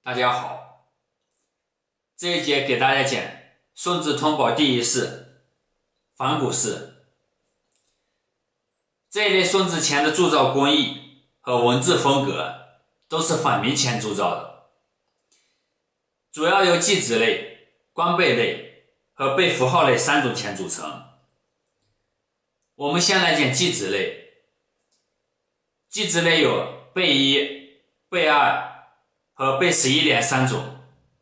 大家好，这一节给大家讲顺治通宝第一式仿古式。这一类顺治钱的铸造工艺和文字风格都是仿明钱铸造的，主要由祭纸类、官贝类和贝符号类三种钱组成。我们先来讲祭纸类。祭纸类有贝一、贝二和贝11连三种。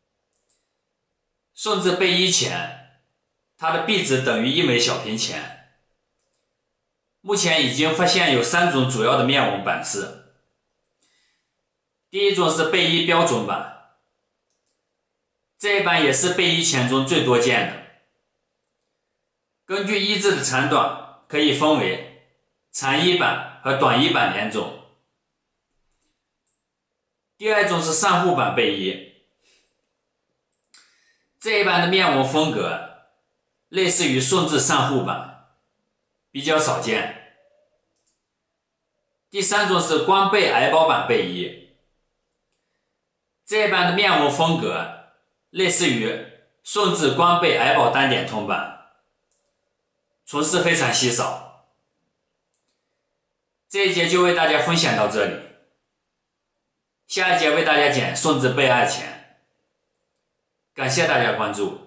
顺治贝一钱，它的币值等于1枚小平钱。目前已经发现有3种主要的面纹版式。第一种是贝一标准版，这一版也是贝一钱中最多见的。根据一字的长短，可以分为长一版和短一版2种。第二种是上户版贝一，这一版的面纹风格类似于顺治上户版，比较少见。第三种是官贝矮宝版贝一，这一版的面纹风格类似于顺治官贝矮宝单点通版，存世非常稀少。这一节就为大家分享到这里，下一节为大家讲顺治贝二钱。感谢大家关注。